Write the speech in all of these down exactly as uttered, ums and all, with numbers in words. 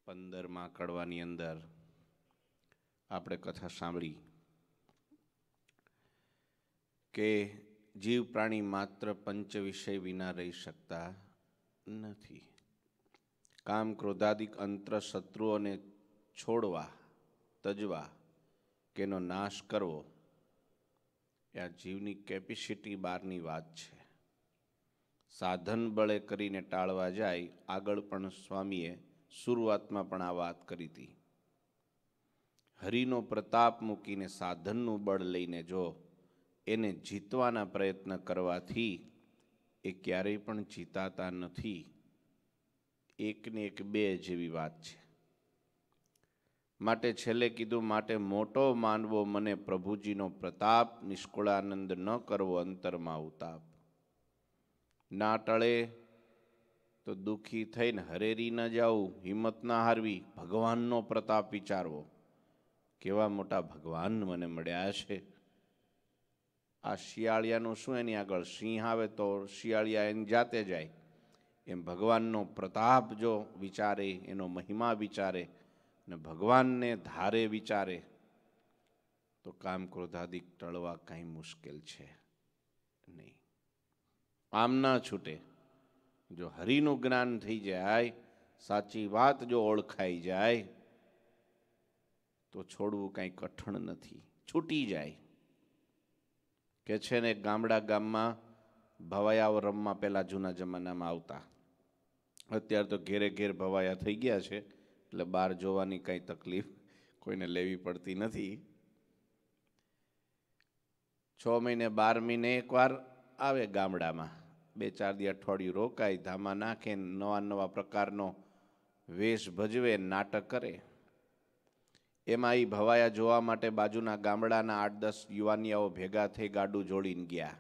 પંદરમાં કડવાની અંદર આપણે કથા સાંભળી કે જીવ પ્રાણી માત્ર પંચ વિષય વિના રહી શકતા નથી. કામ ક્રોધાદિક અંતર શત્રુઓને છોડવા, તજવા કે એનો નાશ કરવો એ આ જીવની કેપેસિટી બહારની વાત છે. સાધન બળે કરીને ટાળવા જાય. આગળ પણ સ્વામીએ શરૂઆતમાં પણ આ વાત કરી હતી. હરિનો પ્રતાપ મૂકીને સાધનનું બળ લઈને જો એને જીતવાના પ્રયત્ન કરવાથી એ ક્યારેય પણ જીતાતા નથી. એકને એક બે જેવી વાત છે. માટે છેલ્લે કીધું, માટે મોટો માનવો મને પ્રભુજીનો પ્રતાપ, નિષ્કુળાનંદ ન કરવો અંતરમાં ઉતાપ. ના ટળે તો દુઃખી થઈને હરેરી ન જાવું, હિંમત ના હારવી, ભગવાનનો પ્રતાપ વિચારવો. કેવા મોટા ભગવાન મને મળ્યા છે. આ શિયાળિયાનું શું, એની આગળ સિંહ આવે તો શિયાળિયા એની જાતે જાય. એમ ભગવાનનો પ્રતાપ જો વિચારે, એનો મહિમા વિચારે ને ભગવાનને ધારે વિચારે તો કામ ક્રોધાદિક ટળવા કાંઈ મુશ્કેલ છે નહીં. આમ ના છૂટે. જો હરિનું જ્ઞાન થઈ જાય, સાચી વાત જો ઓળખાઈ જાય તો છોડવું કાંઈ કઠણ નથી, છૂટી જાય. કે છે ને ગામડા ગામમાં ભવાયાઓ રમવા પહેલાં જૂના જમાનામાં આવતા. અત્યારે તો ઘેરે ઘેર ભવાયા થઈ ગયા છે એટલે બહાર જોવાની કાંઈ તકલીફ કોઈને લેવી પડતી નથી. છ મહિને બાર મહિને એકવાર આવે ગામડામાં, બે ચાર દી અઠવાડિયું રોકાય, ધામા નાખે, નવા નવા પ્રકારનો વેશ ભજવે, નાટક કરે. એમાં એ ભવાયા જોવા માટે બાજુના ગામડાના આઠ દસ યુવાનિયાઓ ભેગા થઈ ગાડું જોડીને ગયા.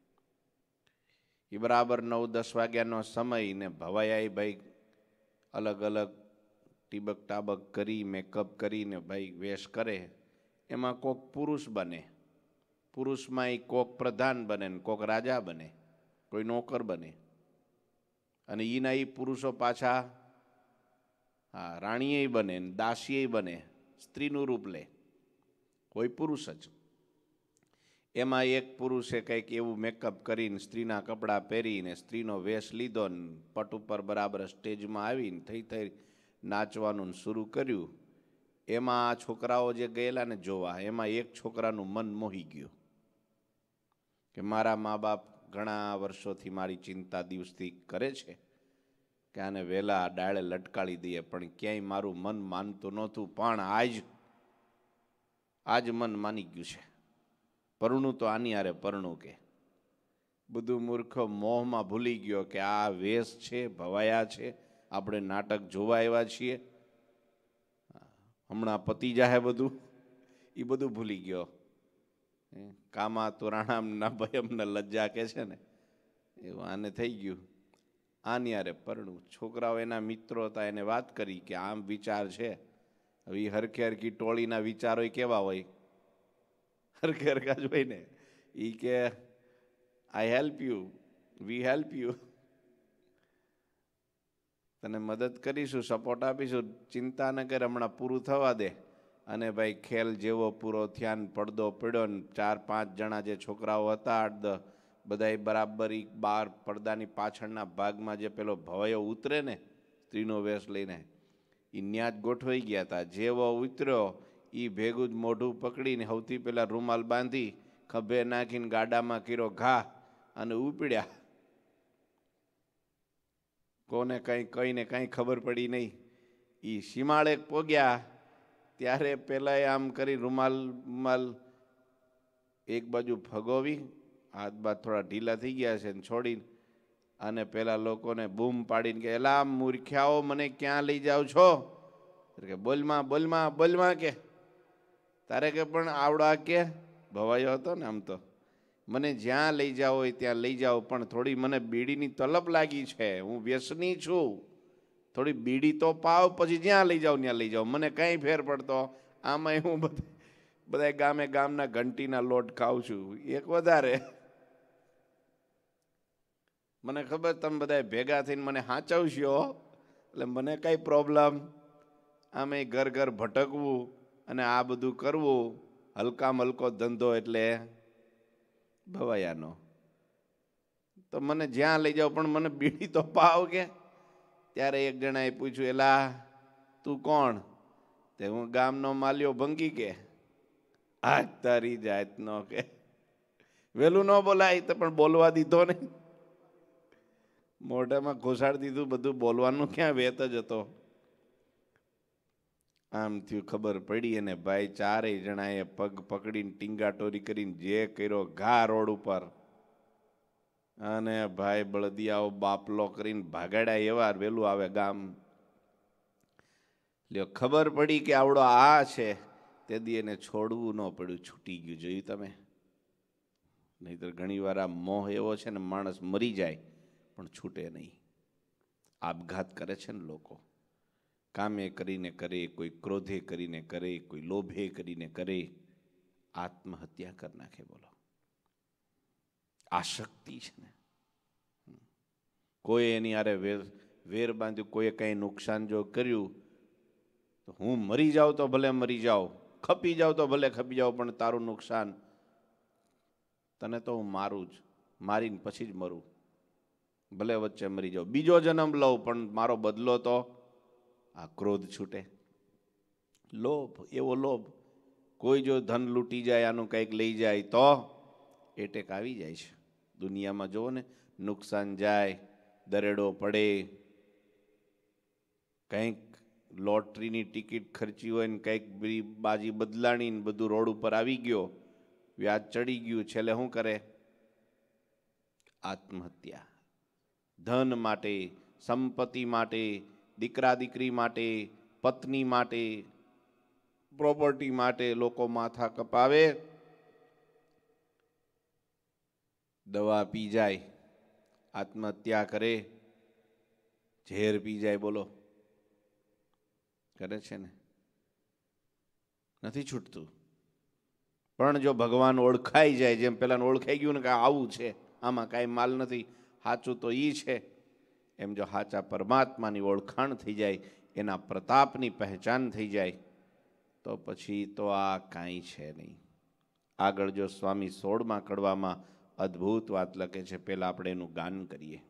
એ બરાબર નવ દસ વાગ્યાનો સમય ને ભવાયા એ ભાઈ અલગ અલગ ટીબક ટાબક કરી, મેકઅપ કરીને ભાઈ વેશ કરે. એમાં કોક પુરુષ બને, પુરુષમાં એ કોક પ્રધાન બને ને કોક રાજા બને, કોઈ નોકર બને. અને એના એ પુરુષો પાછા હા રાણીએ બને, દાસીએ બને, સ્ત્રીનું રૂપ લે, કોઈ પુરુષ જ. એમાં એક પુરુષે કંઈક એવું મેકઅપ કરીને, સ્ત્રીના કપડાં પહેરીને, સ્ત્રીનો વેશ લીધો ને પટ ઉપર બરાબર સ્ટેજમાં આવીને થઈ થઈ નાચવાનું શરૂ કર્યું. એમાં આ છોકરાઓ જે ગયેલા ને જોવા, એમાં એક છોકરાનું મન મોહી ગયું કે મારા મા બાપ ઘણા વર્ષોથી મારી ચિંતા દિવસથી કરે છે કે આને વહેલા ડાળે લટકાળી દઈએ, પણ ક્યાંય મારું મન માનતું નહોતું. પણ આજ આજ મન માની ગયું છે. પરણું તો આની હારે પરણું કે બધું મૂર્ખો મોહમાં ભૂલી ગયો કે આ વેશ છે, ભવાયા છે, આપણે નાટક જોવા આવ્યા છીએ, હમણાં પતી જાહે બધું, એ બધું ભૂલી ગયો. કામા તોરાણામ ના ભયમ ને લજ્જા કે છે ને, એવું આને થઈ ગયું. આની હારે પરણું. છોકરાઓ એના મિત્રો હતા, એને વાત કરી કે આમ વિચાર છે. હવે એ હરખે હરખી ટોળીના વિચારો કેવા હોય, હરખે હરખા જ હોય ને. એ કે I help you, we help you, તને મદદ કરીશું, સપોર્ટ આપીશું, ચિંતા ન કર, હમણાં પૂરું થવા દે. અને ભાઈ ખેલ જેવો પૂરો થયા, પડદો પડ્યો ને ચાર પાંચ જણા જે છોકરાઓ હતા, આઠ દસ, બધા બરાબર બાર પડદાની પાછળના ભાગમાં જે પેલો ભવાયો ઉતરે ને સ્ત્રીનો વેશ લઈને, એ ન્યા જ ગોઠવાઈ ગયા હતા. જેવો ઉતર્યો એ ભેગું જ મોઢું પકડીને સૌથી પહેલા રૂમાલ બાંધી ખભે નાખીને ગાડામાં કર્યો ઘા અને ઉપડ્યા. કોને કંઈ કહીને કાંઈ ખબર પડી નહીં. એ સીમાળે પોગ્યા ત્યારે પહેલાં આમ કરી રૂમાલ રૂમાલ એક બાજુ ફગોવી, હાથ બાથ થોડા ઢીલા થઈ ગયા છે ને છોડીને, અને પેલા લોકોને બૂમ પાડીને કે એલા મૂર્ખ્યાઓ મને ક્યાં લઈ જાઓ છો? કે બોલમાં બોલમાં બોલમાં કે તારે કે પણ આવડા કે ભવાયો હતો ને, આમ તો મને જ્યાં લઈ જાઓ હોય ત્યાં લઈ જાઓ, પણ થોડી મને બીડીની તલબ લાગી છે, હું વ્યસની છું, થોડી બીડી તો પાવ, પછી જ્યાં લઈ જાઓ ત્યાં લઈ જાઓ, મને કંઈ ફેર પડતો. આમાં હું બધા બધા ગામે ગામના ઘંટીના લોટ ખાઉં છું, એક વધારે. મને ખબર તમે બધા ભેગા થઈને મને સાચવશો એટલે મને કાંઈ પ્રોબ્લેમ આમે ઘર ઘર ભટકવું અને આ બધું કરવું, હલકા મલકો ધંધો એટલે ભવાયાનો. તો મને જ્યાં લઈ જાઓ પણ મને બીડી તો પાવ કે. ત્યારે એક જણાએ પૂછ્યું, એલા તું કોણ? તે હું ગામનો માલ્યો ભંગી કે. આજ તારી જાતનો કે. વેલું ન બોલાય તો પણ બોલવા દીધો ને. મોઢામાં ઘોસાડી દીધું બધું, બોલવાનું ક્યાં વેત જ હતો. આમ થયું, ખબર પડી અને ભાઈ ચારેય જણાએ પગ પકડીને ટીંગાટોરી કરીને જે કર્યો ઘા રોડ ઉપર. અને ભાઈ બળદિયાઓ બાપલો કરીને ભાગાડ્યા એવા. વેલું આવે ગામ. લ્યો ખબર પડી કે આવડો આ છે, તે દી એને છોડવું ન પડ્યું, છૂટી ગયું. જોયું તમે? નહીતર ઘણી વાર આ મોહ એવો છે ને, માણસ મરી જાય પણ છૂટે નહીં. આપઘાત કરે છે ને લોકો. કામે કરીને કરે, કોઈ ક્રોધે કરીને કરે, કોઈ લોભે કરીને કરે, આત્મહત્યા કરી નાખે. બોલો, આશક્તિ છે ને. કોઈ એની આરે વેર વેર બાંધ્યું, કોઈએ કંઈ નુકસાન જો કર્યું તો હું મરી જાઉં તો ભલે મરી જાઉં, ખપી જાઉં તો ભલે ખપી જાઉં, પણ તારું નુકસાન, તને તો હું મારું જ, મારીને પછી જ મરું. ભલે વચ્ચે મરી જાઉં, બીજો જન્મ લઉં, પણ મારો બદલો તો. આ ક્રોધ છૂટે. લોભ, એવો લોભ. કોઈ જો ધન લૂંટી જાય, આનું કંઈક લઈ જાય તો એટેક આવી જાય છે. દુનિયામાં જુઓ ને, નુકસાન જાય, દરેડો પડે, કંઈક લોટરીની ટિકિટ ખર્ચી હોય ને કંઈક બાજી બદલાણી ને બધું રોડ ઉપર આવી ગયો, વ્યાજ ચડી ગયું, છેલ્લે શું કરે? આત્મહત્યા. ધન માટે, સંપત્તિ માટે, દીકરા દીકરી માટે, પત્ની માટે, પ્રોપર્ટી માટે લોકો માથા કપાવે, દવા પી જાય, આત્મહત્યા કરે, ઝેર પી જાય. બોલો, કરે છે ને? નથી છૂટતું. પણ જો ભગવાન ઓળખાઈ જાય, જેમ પેલા ઓળખાઈ ગયું ને કે આવું છે, આમાં કાંઈ માલ નથી, સાચું તો ઈ છે, એમ જો સાચા પરમાત્માની ઓળખાણ થઈ જાય, એના પ્રતાપની પહેચાન થઈ જાય, તો પછી તો આ કાંઈ છે નહીં. આગળ જો સ્વામી સોળમા કડવામાં અદ્ભુત વાત લખે છે. પહેલાં આપણે એનું ગાન કરીએ.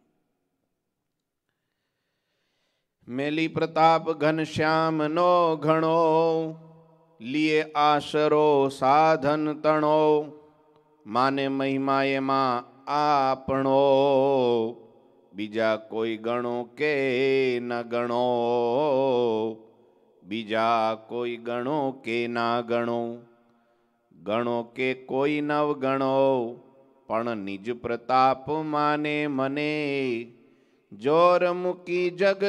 મેલી પ્રતાપ ઘનશ્યામનો ઘણો, લીએ આશરો સાધન તણો, માને મહિમા એમાં આપણો, બીજા કોઈ ગણો કે ન ગણો, બીજા કોઈ ગણો કે ના ગણો, ગણો કે કોઈ નવ ગણો, પણ નિજ પ્રતાપ માને મને, જોર મૂકી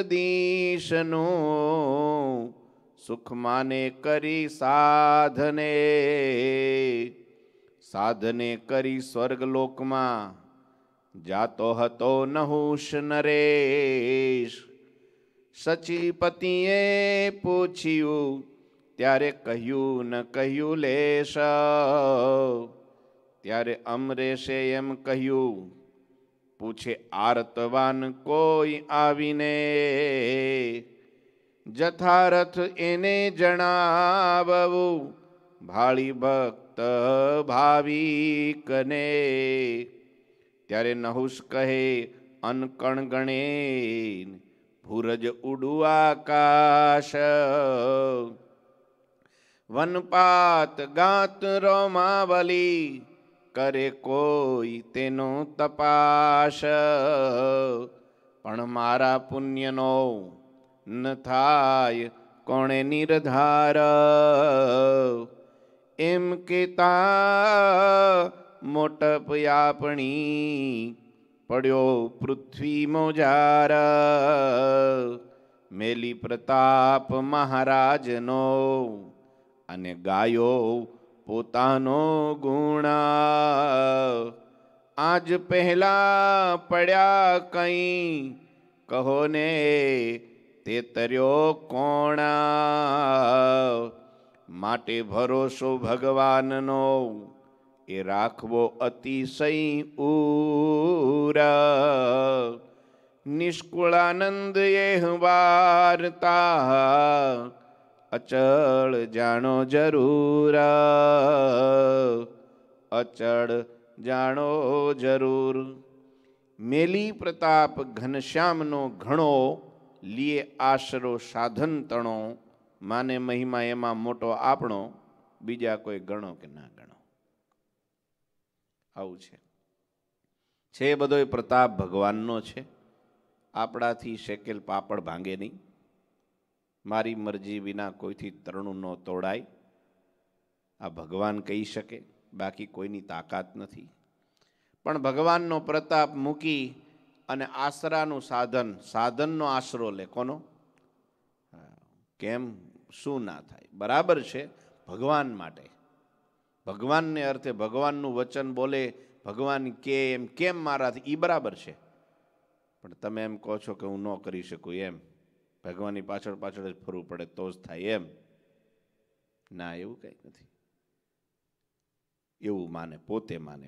જગદીશનું, સુખ માને કરી સાધને, સાધને કરી સ્વર્ગલોકમાં, જાતો હતો નહુષ નરેશ. સચીપતિએ પૂછ્યું ત્યારે કહ્યું ન કહ્યું લેશ, ત્યારે અમરેશે એમ કહ્યું, પૂછે આર્તવાન કોઈ આવીને, જથારથ એને જણાવવું, ભાળી ભક્ત ભાવિકને. ત્યારે નહુષ કહે અનકણ ગણે, ભૂરજ ઉડું આકાશ, વનપાત ગાત રોમાવલી, કરે કોઈ તેનો તપાસ, પણ મારા પુણ્યનો ન થાય કોણે નિર્ધાર, એમ કેતા મોટપ આપણી, પડ્યો પૃથ્વી મોજાર. મેલી પ્રતાપ મહારાજનો, અને ગાયો પોતાનો ગુણ, આજ પહેલા પડ્યા કઈ, કહો ને તે તર્યો કોણ. માટે ભરોસો ભગવાનનો, એ રાખવો અતિશય ઉર. નિષ્કુળાનંદ એ વાર્તા, અચળ જાણો જરૂર, અચળ જાણો જરૂર. મેલી પ્રતાપ ઘનશ્યામનો ઘણો, લીએ આશરો સાધન તણો. માને મહિમા એમાં મોટો આપણો, બીજા કોઈ ગણો કે ના ગણો. આવું છે છે બધોય પ્રતાપ ભગવાનનો છે. આપણાથી શેકેલ પાપડ ભાંગે નહીં. મારી મરજી વિના કોઈથી તરણું ન તોડાય, આ ભગવાન કહી શકે, બાકી કોઈની તાકાત નથી. પણ ભગવાનનો પ્રતાપ મૂકી અને આશરાનું સાધન, સાધનનો આશરો લે. કોનો? કેમ? શું ના થાય? બરાબર છે, ભગવાન માટે. ભગવાનને અર્થે ભગવાનનું વચન બોલે, ભગવાન કે એમ કેમ મારાથી, એ બરાબર છે. પણ તમે એમ કહો છો કે હું ન કરી શકું, એમ ભગવાનની પાછળ પાછળ જ ફરવું પડે તો જ થાય, એમ ના, એવું કંઈ નથી. એવું માને, પોતે માને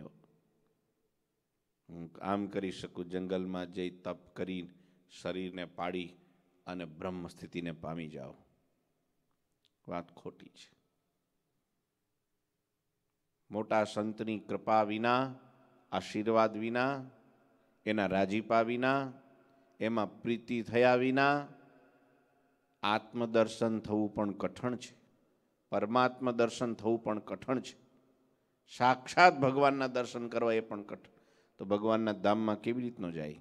હું આમ કરી શકું, જંગલમાં જઈ તપ કરી શરીરને પાડી અને બ્રહ્મ સ્થિતિને પામી જાઓ. વાત ખોટી છે. મોટા સંતની કૃપા વિના, આશીર્વાદ વિના, એના રાજીપા વિના, એમાં પ્રીતિ થયા વિના આત્મદર્શન થવું પણ કઠણ છે. પરમાત્મા દર્શન થવું પણ કઠણ છે. સાક્ષાત ભગવાનના દર્શન કરવા એ પણ કઠણ. તો ભગવાનના ધામમાં કેવી રીતનો જાય?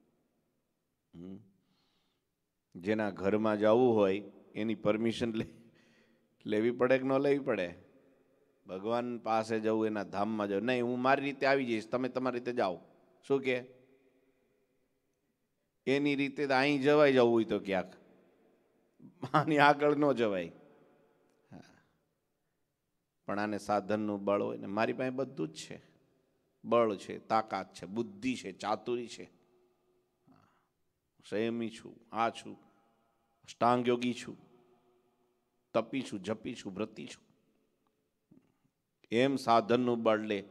જેના ઘરમાં જવું હોય એની પરમિશન લે લેવી પડે કે ન લેવી પડે? ભગવાન પાસે જવું, એના ધામમાં જવું, નહીં હું મારી રીતે આવી જઈશ, તમે તમારી રીતે જાઓ. શું કે? એની રીતે અહીં જવાય જવું હોય તો ક્યાંક, આની આગળ ન જવાય. પણ આને સાધનનું બળ હોય ને. મારી પાસે બધું જ છે. બળ છે, તાકાત છે, બુદ્ધિ છે, ચાતુરી છે, સંયમી છું, આ છું, અષ્ટાંગ યોગી છું, તપી છું, જપી છું, વ્રતી છું. એમ સાધનનું બળ લે.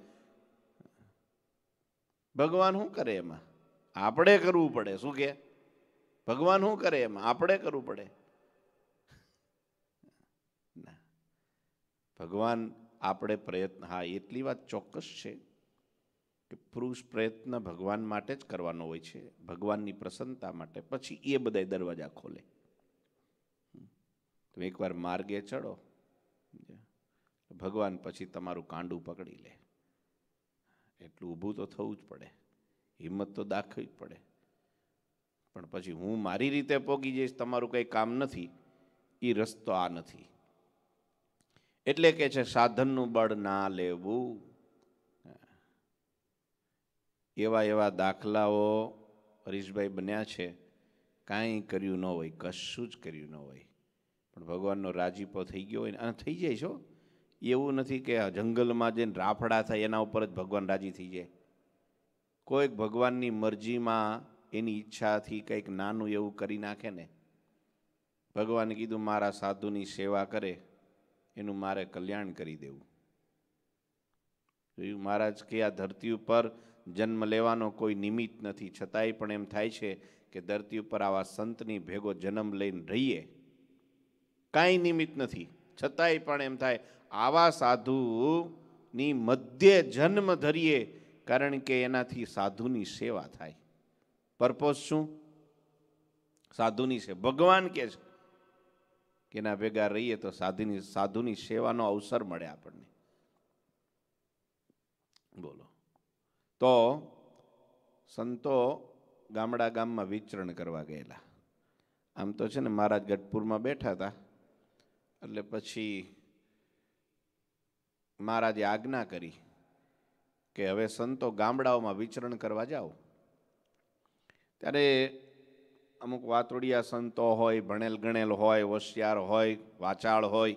ભગવાન શું કરે એમાં? આપણે કરવું પડે. શું કે? ભગવાન શું કરે એમાં? આપણે કરવું પડે. ના, ભગવાન આપણે પ્રયત્ન, હા એટલી વાત ચોક્કસ છે કે પુરુષ પ્રયત્ન ભગવાન માટે જ કરવાનો હોય છે, ભગવાનની પ્રસન્નતા માટે. પછી એ બધા દરવાજા ખોલે. તમે એકવાર માર્ગે ચડો, ભગવાન પછી તમારું કાંડું પકડી લે. એટલું ઊભું તો થવું જ પડે, હિંમત તો દાખવવી જ પડે. પણ પછી હું મારી રીતે પોગી જઈશ, તમારું કંઈ કામ નથી, એ રસ્તો આ નથી. એટલે કે છે સાધનનું બળ ના લેવું. એવા એવા દાખલાઓ હરીશભાઈ બન્યા છે, કાંઈ કર્યું ન હોય, કશું જ કર્યું ન હોય, પણ ભગવાનનો રાજીપો થઈ ગયો હોય. અને થઈ જાય છો, એવું નથી કે જંગલમાં જઈને રાફડા થાય એના ઉપર જ ભગવાન રાજી થઈ જાય. કોઈક ભગવાનની મરજીમાં એની ઈચ્છાથી કંઈક નાનું એવું કરી નાખે ને. ભગવાને કીધું મારા સાધુની સેવા કરે એનું મારે કલ્યાણ કરી દેવું. મહારાજ કે આ ધરતી ઉપર જન્મ લેવાનો કોઈ નિમિત્ત નથી, છતાંય પણ એમ થાય છે કે ધરતી ઉપર આવા સંતની ભેગો જન્મ લઈને રહીએ. કાંઈ નિમિત્ત નથી, છતાંય પણ એમ થાય આવા સાધુની મધ્ય જન્મ ધરીએ, કારણ કે એનાથી સાધુની સેવા થાય. પર્પોઝ શું? સાધુની સેવા. ભગવાન કે છે કે એના ભેગા રહીએ તો સાધુની સાધુની સેવાનો અવસર મળે આપણને. બોલો. તો સંતો ગામડા ગામમાં વિચરણ કરવા ગયેલા. આમ તો છે ને મહારાજ ગઢપુરમાં બેઠા હતા, એટલે પછી મહારાજે આજ્ઞા કરી કે હવે સંતો ગામડાઓમાં વિચરણ કરવા જાઓ. ત્યારે અમુક વાતોડિયા સંતો હોય, ભણેલ ગણેલ હોય, હોશિયાર હોય, વાચાળ હોય,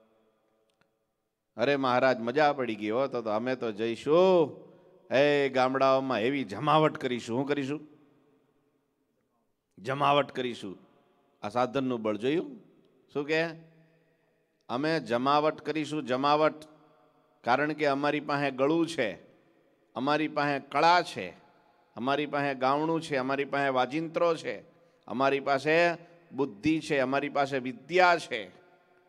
અરે મહારાજ મજા પડી ગઈ હો, તો અમે તો જઈશું, હે ગામડાઓમાં એવી જમાવટ કરીશું. શું કરીશું? જમાવટ કરીશું. આ સાધનનું બળ જોયું? શું કે? અમે જમાવટ કરીશું, જમાવટ. કારણ કે અમારી પાસે ગળું છે, અમારી પાસે કળા છે, અમારી પાસે ગાવણું છે, અમારી પાસે વાજિંત્રો છે, અમારી પાસે બુદ્ધિ છે, અમારી પાસે વિદ્યા છે.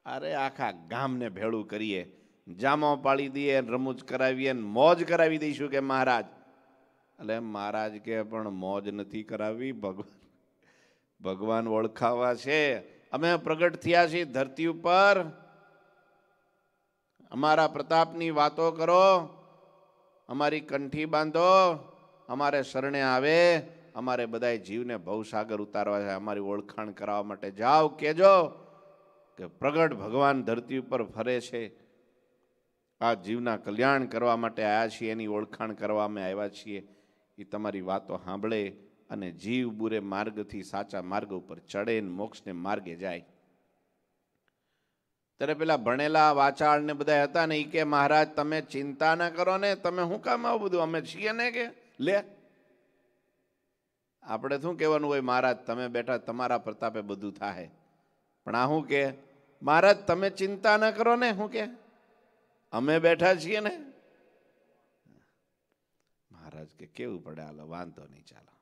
અરે આખા ગામને ભેળું કરીએ, જામો પાડી દઈએ, રમૂજ કરાવીએ, મોજ કરાવી દઈશું કે મહારાજ. એટલે મહારાજ કે પણ મોજ નથી કરાવી, ભગવાન ભગવાન ઓળખાવા છે. અમે પ્રગટ થયા છીએ ધરતી ઉપર, અમારા પ્રતાપની વાતો કરો, અમારી કંઠી બાંધો, અમારે શરણે આવે, અમારે બધાય જીવને ભવસાગર ઉતારવા છે, અમારી ઓળખાણ કરાવવા માટે જાઓ, કેજો કે પ્રગટ ભગવાન ધરતી ઉપર ફરે છે, આ જીવના કલ્યાણ કરવા માટે આવ્યા છીએ, એની ઓળખાણ કરવા અમે આવ્યા છીએ. એ તમારી વાતો સાંભળે અને જીવ બુરે માર્ગથી સાચા માર્ગ ઉપર ચડે ને મોક્ષને માર્ગે જાય. ત્યારે પેલા ભણેલા વાચાળ ને બધા હતા ને, એ કે મહારાજ તમે ચિંતા ના કરો ને, તમે શું કામ આવું બધું, અમે છીએ ને કે લે. આપણે શું કહેવાનું હોય, મહારાજ તમે બેઠા તમારા પ્રતાપે બધું થાય. પણ આ શું કે મહારાજ તમે ચિંતા ના કરો ને, શું કે અમે બેઠા છીએ ને. મહારાજ કે કેવું પડે, હાલો વાંધો નહીં, ચાલો.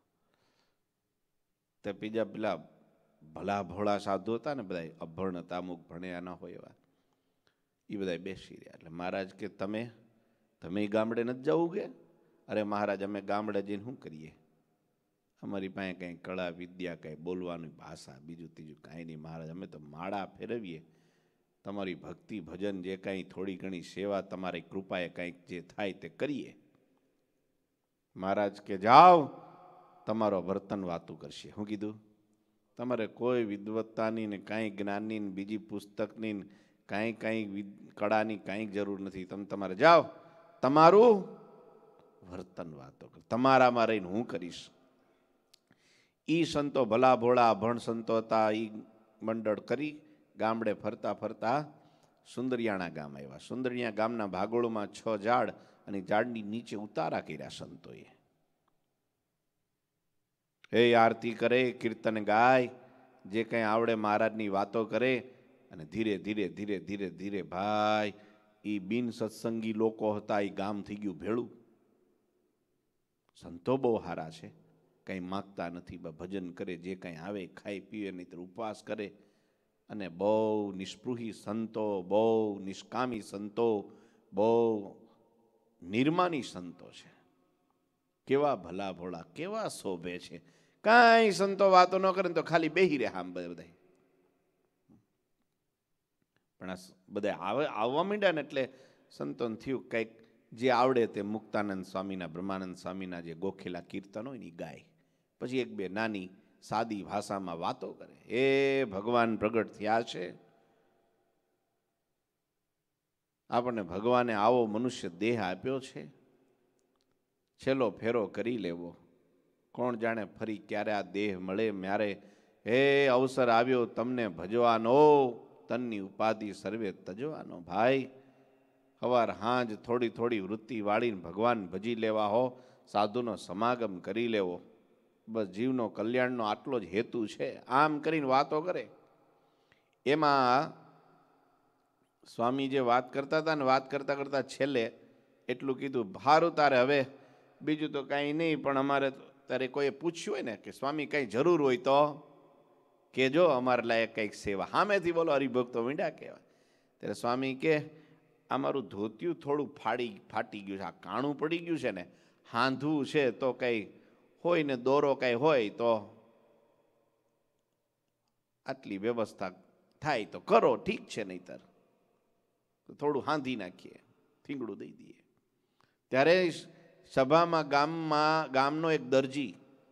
તે બીજા પેલા ભલા ભોળા સાધુ હતા ને, બધા અભણ હતા, અમુક ભણ્યા ના હોય એવા, એ બધા બેસી રહ્યા. એટલે મહારાજ કે તમે તમે ગામડે નથી જવું કે? અરે મહારાજ અમે ગામડે જઈને શું કરીએ, અમારી પાસે કંઈ કળા વિદ્યા, કંઈ બોલવાની ભાષા, બીજું ત્રીજું કાંઈ નહીં મહારાજ, અમે તો માળા ફેરવીએ, તમારી ભક્તિ ભજન જે કાંઈ થોડી ઘણી સેવા તમારી કૃપાએ કાંઈક જે થાય તે કરીએ. મહારાજ કે જાઓ, તમારો વર્તન વાતું કરશે. શું કીધું? તમારે કોઈ વિદ્વત્તાની ને કાંઈ જ્ઞાનની ને બીજી પુસ્તકની ને કાંઈ કાંઈ કળાની કાંઈ જરૂર નથી. તમે તમારે જાઓ, તમારું વર્તન વાતો કર, તમારામાં રહીને હું કરીશ. ઈ સંતો ભલા ભોળા અભણ સંતો હતા, ઈ મંડળ કરી ગામડે ફરતા ફરતા સુંદરિયાણા ગામ આવ્યા. સુંદરિયા ગામના ભાગોળમાં છ ઝાડ અને ઝાડની નીચે ઉતારા કર્યા સંતોએ. હે આરતી કરે, કીર્તન ગાય, જે કંઈ આવડે મહારાજની વાતો કરે. અને ધીરે ધીરે ધીરે ધીરે ધીરે ભાઈ એ બિન સત્સંગી લોકો હતા, એ ગામ થઈ ગયું ભેળું. સંતો બહુ સારા છે, કંઈ માગતા નથી, ભજન કરે, જે કંઈ આવે ખાઈ પીવે, નહીં ઉપવાસ કરે. અને બહુ નિષ્પૃહી સંતો, બહુ નિષ્કામી સંતો, બહુ નિર્માની સંતો છે. કેવા ભલા ભોળા, કેવા શોભે છે. કાંઈ સંતો વાતો ન કરે તો ખાલી બેહી રહે આમ બધા. પણ આ બધા આવે આવવા માંડ્યા ને એટલે સંતોને થયું કંઈક જે આવડે તે મુક્તાનંદ સ્વામીના, બ્રહ્માનંદ સ્વામીના જે ગોખેલા કીર્તનો હોય ને ગાય. પછી એક બે નાની સાદી ભાષામાં વાતો કરે. એ ભગવાન પ્રગટ થયા છે, આપણને ભગવાને આવો મનુષ્ય દેહ આપ્યો છે, છેલ્લો ફેરો કરી લેવો. કોણ જાણે ફરી ક્યારે આ દેહ મળે મારે. હે અવસર આવ્યો તમને ભજવાનો, તનની ઉપાધિ સર્વે તજવાનો. ભાઈ સવાર હાંજ થોડી થોડી વૃત્તિ વાળીને ભગવાન ભજી લેવા હો, સાધુનો સમાગમ કરી લેવો. બસ જીવનો કલ્યાણનો આટલો જ હેતુ છે. આમ કરીને વાતો કરે. એમાં સ્વામી જે વાત કરતા હતા ને, વાત કરતા કરતા છેલ્લે એટલું કીધું, સારું તારે હવે બીજું તો કાંઈ નહીં, પણ અમારે તારે કોઈએ પૂછ્યું હોય ને કે સ્વામી કાંઈ જરૂર હોય તો કહેજો, અમારે લાયક કંઈક સેવા. સામેથી બોલો હરિભક્તો મીંડા કહેવાય. ત્યારે સ્વામી કે અમારું ધોતિયું થોડું ફાડી ફાટી ગયું છે, આ કાણું પડી ગયું છે ને, હાંધવું છે, તો કંઈ હોય ને દોરો કાંઈ હોય તો આટલી વ્યવસ્થા થાય તો કરો, ઠીક છે, નહીંતર થોડું હાંધી નાખીએ, થીંગડું દઈ દઈએ. ત્યારે સભામાં ગામમાં ગામનો એક દરજી,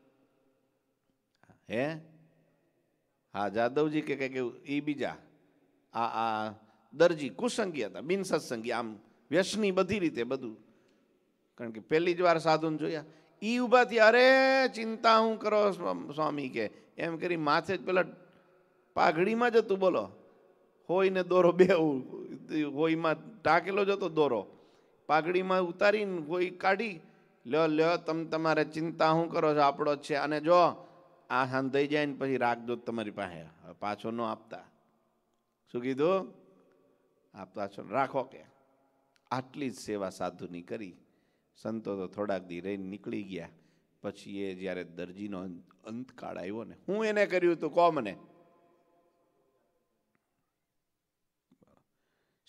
હે હા જાદવજી કે કંઈક એવું, એ બીજા આ આ દરજી કુસંગી હતા, બિન સત્સંગી, આમ વ્યસની બધી રીતે બધું, કારણ કે પહેલી જ વાર સાધુને જોયા. ઈ ઊભા થયા, અરે ચિંતા હું કરો સ્વામી કે, એમ કરી માથે જ પેલા પાઘડીમાં જ હતું, બોલો હોય ને દોરો બે હોયમાં ટાંકેલો જ હતો દોરો, પાઘડીમાં ઉતારીને હોય કાઢી લ્યો લ્યો, તમે તમારે ચિંતા શું કરો છો, આપણો જ છે. અને જો આ હાન થઈ જાય ને પછી રાખજો તમારી પાસે, પાછો ન આપતા. શું કીધું? આપતા છો રાખો કે. આટલી જ સેવા સાધુની કરી. સંતો તો થોડાક દી રહીને નીકળી ગયા. પછી એ જ્યારે દરજીનો અંતકાળ આવ્યો ને, હું એને કર્યું તું કહો મને,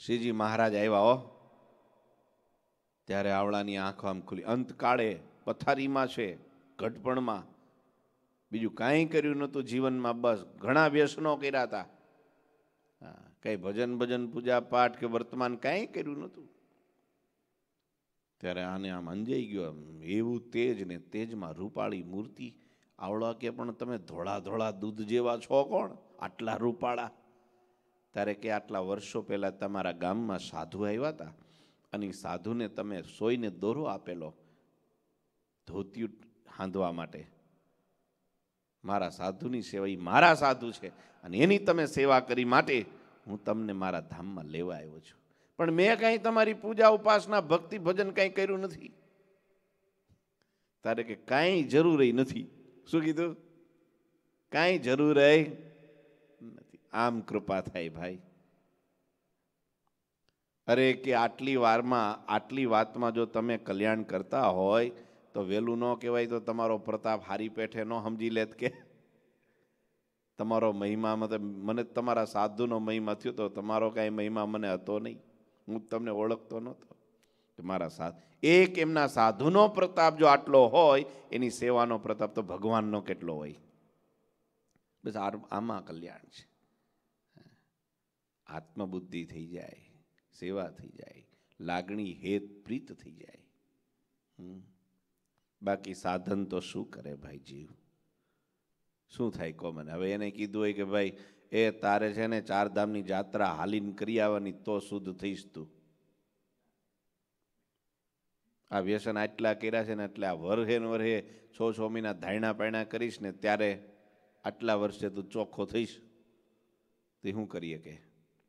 શ્રીજી મહારાજ આવ્યા હો, ત્યારે આવળાની આંખો આમ ખુલી. અંતકાળે પથારીમાં છે, ઘટપણમાં, બીજું કાંઈ કર્યું નહોતું જીવનમાં. બસ ઘણા વ્યસનો કર્યા હતા, હા, કઈ ભજન ભજન પૂજા પાઠ કે વર્તમાન કાંઈ કર્યું નહોતું. ત્યારે આને આમ અંજાઈ ગયો. એવું તેજ ને તેજમાં રૂપાળી મૂર્તિ. આવળા કે પણ તમે ધોળા ધોળા દૂધ જેવા છો કોણ, આટલા રૂપાળા? ત્યારે કે આટલા વર્ષો પહેલા તમારા ગામમાં સાધુ આવ્યા હતા અને સાધુને તમે સોઈને દોરો આપેલો ધોતિયું હાંધવા માટે. મારા સાધુની સેવા, એ મારા સાધુ છે અને એની તમે સેવા કરી માટે હું તમને મારા ધામમાં લેવા આવ્યો છું. પણ મેં કાંઈ તમારી પૂજા ઉપાસના ભક્તિ ભજન કાંઈ કર્યું નથી. તારે કે કાંઈ જરૂર નથી. શું કીધું? કાંઈ જરૂર નથી. આમ કૃપા થાય ભાઈ. અરે કે આટલી વારમાં આટલી વાતમાં જો તમે કલ્યાણ કરતા હોય તો વહેલું ન કહેવાય તો તમારો પ્રતાપ હારી પેઠે ન સમજી લેત કે તમારો મહિમા મતલબ મને તમારા સાધુનો મહિમા થયો તો તમારો કાંઈ મહિમા મને હતો નહીં. હું તમને ઓળખતો નહોતો. મારા સાધુ, એક એમના સાધુનો પ્રતાપ જો આટલો હોય, એની સેવાનો પ્રતાપ તો ભગવાનનો કેટલો હોય. બસ આમાં કલ્યાણ છે. આત્મબુદ્ધિ થઈ જાય, સેવા થઈ જાય, લાગણી હેત પ્રીત થઈ જાય. બાકી સાધન તો શું કરે ભાઈ જીવ? શું થાય કહો મને? હવે એને કીધું હોય કે ભાઈ એ તારે છે ને ચાર ધામની જાત્રા હાલીને કરી આવવાની તો શુદ્ધ થઈશ તું. આ વ્યસન આટલા કર્યા છે ને એટલે આ વરહે ને વરહે છ છ મહિના ધાયણા પાયણા કરીશ ને ત્યારે આટલા વર્ષે તું ચોખ્ખો થઈશ તે શું કરીએ કે?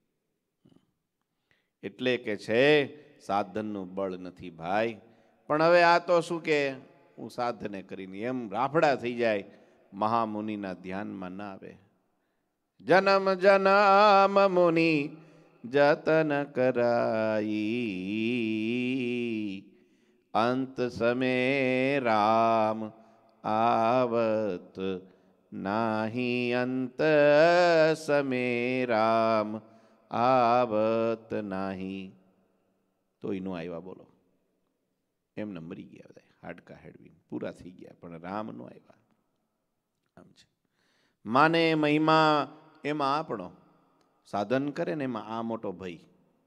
એટલે કે છે સાધનનું બળ નથી ભાઈ. પણ હવે આ તો શું કે હું સાધને કરીને એમ રાફડા થઈ જાય, મહામુનિના ધ્યાનમાં ના આવે. જન્મ જન્મ મુનિ જતન કરાઈ, અંત સમે રામ આવત નાહી, અંત સમે રામ આવત નાહી. તો એનો આવ્યા બોલો. એમને મરી ગયા બધા, હાડકા હેડવી પૂરા થઈ ગયા, પણ રામ નો આવ્યા. આમ છે માને મહિમા એમાં આપણો સાધન કરે ને એમાં આ મોટો ભય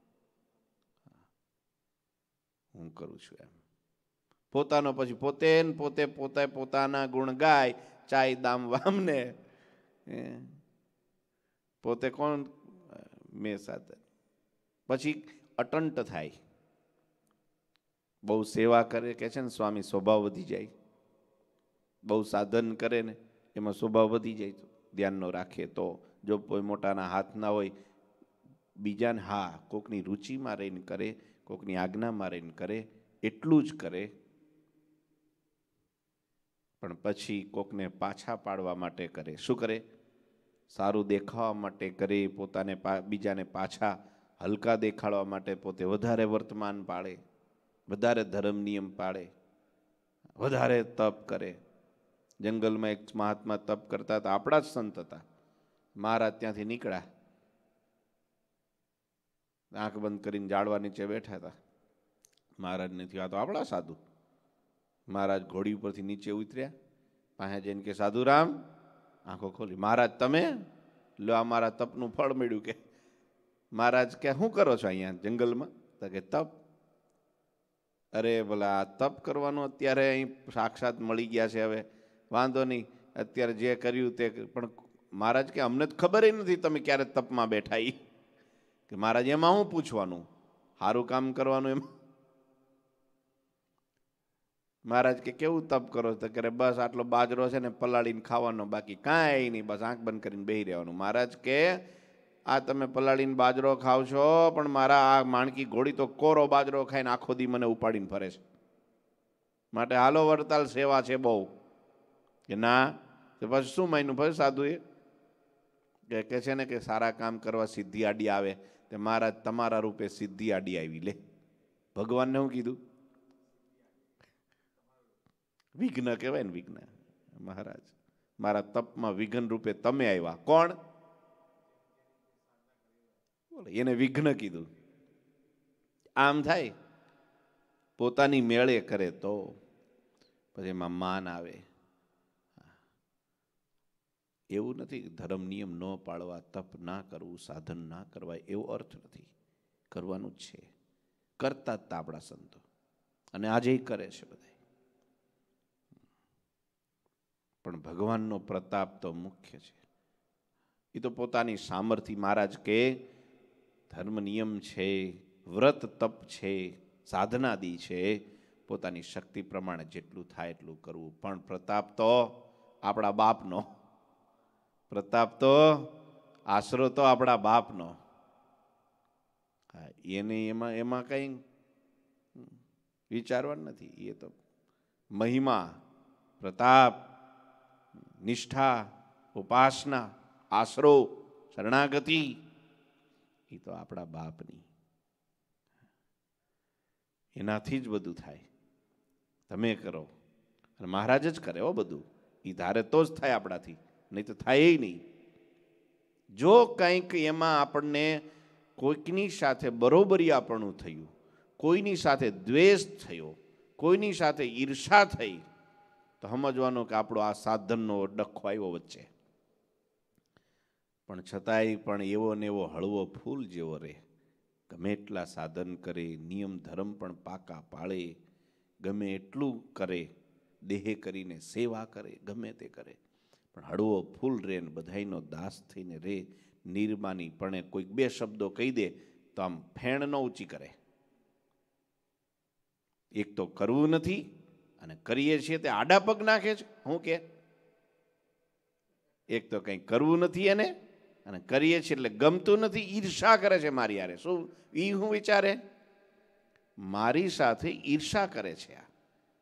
હું કરું છું એમ. પોતાનો પછી પોતે પોતે પોતે પોતાના ગુણ ગાય, ચાય દામ વામને પોતે કોણ મેં સાધન. પછી અટંટ થાય, બહુ સેવા કરે કે છે ને સ્વામી સ્વભાવ વધી જાય. બહુ સાધન કરે ને એમાં સ્વભાવ વધી જાય. તો ધ્યાન ન રાખે તો જો કોઈ મોટાના હાથ ના હોય, બીજાને હા કોકની રુચિમાં રહીને કરે, કોકની આજ્ઞામાં રહીને કરે, એટલું જ કરે. પણ પછી કોકને પાછા પાડવા માટે કરે. શું કરે? સારું દેખાવા માટે કરે, પોતાને બીજાને પાછા હલકા દેખાડવા માટે પોતે વધારે વર્તમાન પાળે, વધારે ધર્મ નિયમ પાળે, વધારે તપ કરે. જંગલમાં એક મહાત્મા તપ કરતા હતા, આપણા જ સંત હતા. મહારાજ ત્યાંથી નીકળ્યા, આંખ બંધ કરીને ઝાડવા નીચે બેઠા હતા. મહારાજને થયું આ તો આપણા સાધુ. મહારાજ ઘોડી ઉપરથી નીચે ઉતર્યા, પાસે જઈને કે સાધુરામ. આંખો ખોલી. મહારાજ તમે લો, આ મારા તપનું ફળ મળ્યું કે. મહારાજ કે શું કરો છો અહીંયા જંગલમાં? તો કે તપ. અરે ભલા તપ કરવાનું અત્યારે અહીં સાક્ષાત મળી ગયા છે, હવે વાંધો નહીં, અત્યારે જે કર્યું તે. પણ મહારાજ કે અમને તો ખબર નથી તમે ક્યારે તપમાં બેઠા. ઈ કે મહારાજ એમાં હું પૂછવાનું, સારું કામ કરવાનું એમાં. મહારાજ કે કેવું તપ કરો? તો કરે બસ આટલો બાજરો છે ને પલાળીને ખાવાનો, બાકી કાંઈ નહીં, બસ આંખ બંધ કરીને બેસી રહેવાનું. મહારાજ કે આ તમે પલાળીને બાજરો ખાવ છો, પણ મારા આ માણકી ઘોડી તો કોરો બાજરો ખાઈને આખો દી મને ઉપાડીને ફરે છે. માટે હાલો વડતાલ સેવા છે બહુ. કે ના તો પછી શું માન્યું ભાઈ સાધુએ? કે કે છે ને કે સારા કામ કરવા સિદ્ધિ આડી આવે. તે મહારાજ તમારા રૂપે સિદ્ધિ આડી આવી. લે ભગવાનને શું કીધું? વિઘ્ન કહેવાય ને, વિઘ્ન. મહારાજ મારા તપમાં વિઘ્ન રૂપે તમે આવ્યા. કોણ? એને વિઘ્ન કીધું. આમ થાય, પોતાની મેળે કરે તો પછી એમાં માન આવે. એવું નથી ધર્મ નિયમ ન પાળવા, તપ ના કરવું, સાધન ના કરવા, એવો અર્થ નથી. કરવાનું જ છે. કરતા જ આપણા સંતો, અને આજે કરે છે બધા. પણ ભગવાનનો પ્રતાપ તો મુખ્ય છે. એ તો પોતાની સામર્થ્ય, મહારાજ કે ધર્મ નિયમ છે, વ્રત તપ છે, સાધનાદી છે, પોતાની શક્તિ પ્રમાણે જેટલું થાય એટલું કરવું. પણ પ્રતાપ તો આપણા બાપનો, પ્રતાપ તો આશરો તો આપણા બાપનો. હા, એને એમાં એમાં કંઈ વિચારવાનું નથી. એ તો મહિમા, પ્રતાપ, નિષ્ઠા, ઉપાસના, આશરો, શરણાગતિ, એ તો આપણા બાપની. એનાથી જ બધું થાય. તમે કરો અને મહારાજ જ કરે હો બધું. એ ધારે તો જ થાય આપણાથી, નહીં તો થાય નહીં. જો કંઈક એમાં આપણને કોઈકની સાથે બરોબરીયાપણું થયું, કોઈની સાથે દ્વેષ થયો, કોઈની સાથે ઈર્ષા થઈ, તો સમજવાનું કે આપણો આ સાધનનો ડખો આવ્યો વચ્ચે. પણ છતાંય પણ એવો ને એવો હળવો ફૂલ જેવો રહે. ગમે એટલા સાધન કરે, નિયમ ધર્મ પણ પાકા પાળે, ગમે એટલું કરે, દેહ કરીને સેવા કરે, ગમે તે કરે, પણ હળવો ફૂલ રહે ને બધાયનો દાસ થઈને રહે. નિર્માની પણ કોઈક બે શબ્દો કહી દે તો આમ ફેણ ન ઊંચી કરે. એક તો કરવું નથી, અને કરીએ છીએ તે આડા પગ નાખે છે. હું કે એક તો કંઈ કરવું નથી એને, અને કરીએ છીએ એટલે ગમતું નથી, ઈર્ષા કરે છે મારી યારે. શું ઈ હું વિચારે? મારી સાથે ઈર્ષા કરે છે. આ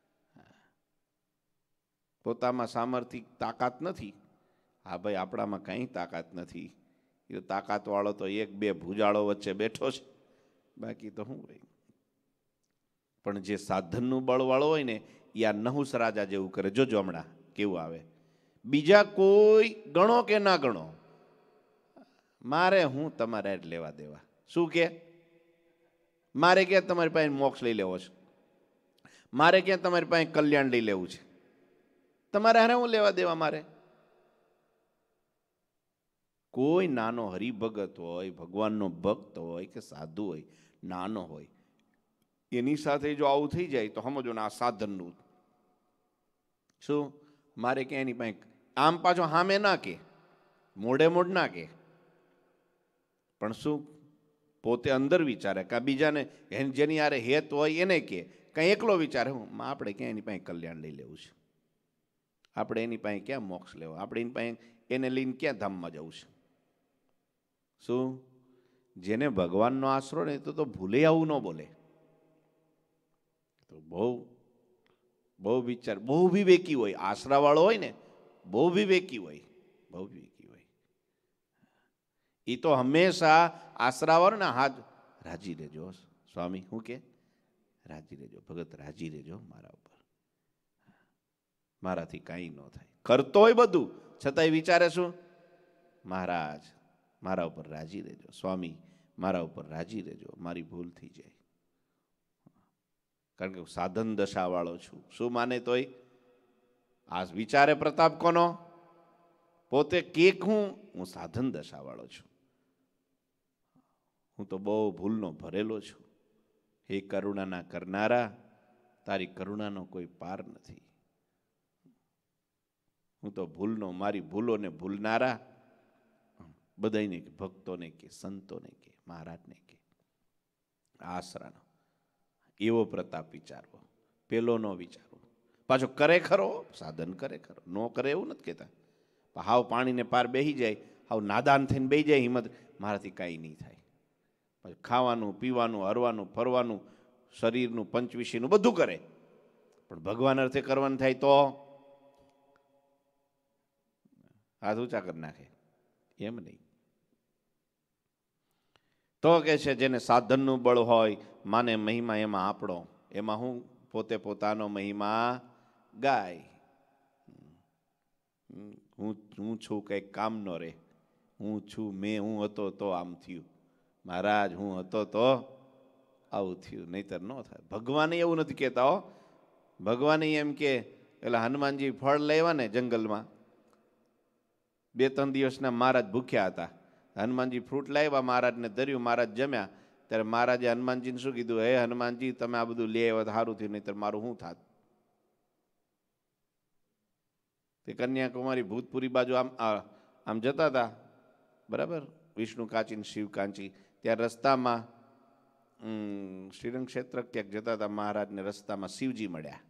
પોતામાં સામર્થ્ય તાકાત નથી. હા ભાઈ, આપણામાં કંઈ તાકાત નથી. એ તાકાત વાળો તો એક બે ભૂજાળો વચ્ચે બેઠો છે, બાકી તો શું ભાઈ. પણ જે સાધનનું બળવાળો હોય ને, એ આ નહુસ રાજા જેવું કરે. જોજો હમણાં કેવું આવે. બીજા કોઈ ગણો કે ના ગણો, મારે હું તમારે જ લેવા દેવા. શું કે મારે ક્યાં તમારી પાસે મોક્ષ લઈ લેવો છે, મારે ક્યાં તમારી પાસે કલ્યાણ લઈ લેવું છે, તમારે હારે હું લેવા દેવા. મારે કોઈ નાનો હરિભગત હોય, ભગવાનનો ભક્ત હોય કે સાધુ હોય, નાનો હોય, એની સાથે જો આવું થઈ જાય તો સમજો ને આ સાધનનું શું. મારે ક્યાં એની પાસે આમ પાછો હામે ના કે, મોઢે મોઢ ના કે, પણ શું પોતે અંદર વિચારે કે બીજાને જેની યારે હેત હોય એને કે, કંઈ એકલો વિચારે હું આપણે ક્યાં એની પાસે કલ્યાણ લઈ લેવું છે, આપણે એની પાસે ક્યાં મોક્ષ લેવો, આપણે એની પાસે એને લઈને ક્યાં ધામમાં જવું છે. શું જેને ભગવાનનો આશરો ને તો તો ભૂલે આવું ન બોલે. તો બહુ બહુ વિચાર, બહુ વિવેકી હોય. આશરાવાળો હોય ને બહુ વિવેકી હોય, બહુ વિવેકી હોય. એ તો હંમેશા આશરાવાળો ને હાથ રાજી રહેજો સ્વામી, શું કે રાજી રહેજો ભગત, રાજી રહેજો મારા ઉપર, મારાથી કાંઈ ન થાય. કરતો હોય બધું છતાંય વિચારે શું, મહારાજ મારા ઉપર રાજી રહેજો, સ્વામી મારા ઉપર રાજી રહેજો, મારી ભૂલ થઈ જાય. કારણ કે સાધન દશાવાળો છું. શું માને તોય આ વિચારે પ્રતાપ કોનો? પોતે કેક હું હું સાધન દશાવાળો છું, હું તો બહુ ભૂલનો ભરેલો છું. હે કરુણાના કરનારા, તારી કરુણાનો કોઈ પાર નથી. હું તો ભૂલનો, મારી ભૂલોને ભૂલનારા બધાને કે, ભક્તોને કે, સંતોને કે, મહારાજને કે, આશરાનો એવો પ્રતાપ વિચારવો, પેલો ન વિચારવો. પાછો કરે ખરો, સાધન કરે ખરો, ન કરે એવું નથી કહેતા. હાવ પાણીને પાર બેસી જાય, હાવ નાદાન થઈને બેસી જાય, હિંમત મારાથી કાંઈ નહીં થાય. પછી ખાવાનું પીવાનું, હરવાનું ફરવાનું, શરીરનું પંચવિષયનું બધું કરે, પણ ભગવાન અર્થે કરવાનું થાય તો હાથ ઊંચા કરી નાખે. એમ નહીં. તો કે છે જેને સાધનનું બળ હોય, માને મહિમા એમાં આપણો, એમાં હું પોતે પોતાનો મહિમા ગાય. હું હું છું કંઈક કામ નો રે, હું છું, મેં હું હતો તો આમ થયું, મહારાજ હું હતો તો આવું થયું, નહીતર ન થાય. ભગવાને એવું નથી કહેતા હો. ભગવાને એમ કે એટલે હનુમાનજી ફળ લેવા ને જંગલમાં, બે ત્રણ દિવસના મહારાજ ભૂખ્યા હતા. હનુમાનજી ફ્રૂટ લાવ્યા, મહારાજને ધર્યું, મહારાજ જમ્યા. ત્યારે મહારાજે હનુમાનજીને શું કીધું? હે હનુમાનજી, તમે આ બધું લે આવ્યા તો સારું થયું, નહીતર મારું શું થાત? તે કન્યાકુમારી ભૂતપુરી બાજુ આમ આમ જતા હતા, બરાબર, વિષ્ણુ કાંચી શિવ કાંચી. ત્યાં રસ્તામાં શ્રીરંગ ક્ષેત્ર ક્યાંક જતા હતા મહારાજને, રસ્તામાં શિવજી મળ્યા,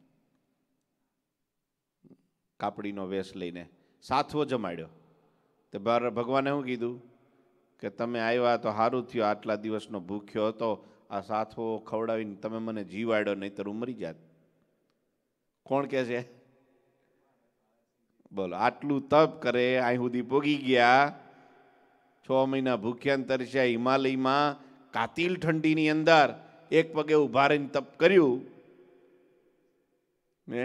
કાપડીનો વેશ લઈને, સાથવો જમાડ્યો. તો ભગવાને શું કીધું કે તમે આવ્યા તો સારું થયું, આટલા દિવસનો ભૂખ્યો હતો, આ સાથવો ખવડાવીને તમે મને જીવાડ્યો, નહીતર ઉમરી જાત. કોણ કે છે? બોલો, આટલું તપ કરે, અહીં સુધી પોગી ગયા, છ મહિના ભૂખ્યા તરસ્યા હિમાલયમાં કાતિલ ઠંડીની અંદર એક પગે ઉભા રહીને તપ કર્યું. ને